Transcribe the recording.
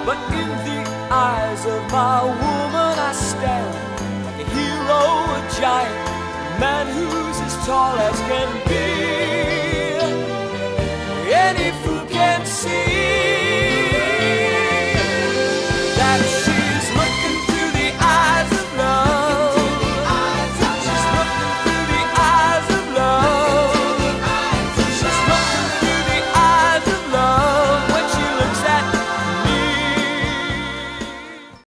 But in the eyes of my woman I stand like a hero, a giant, a man who's as tall as can be.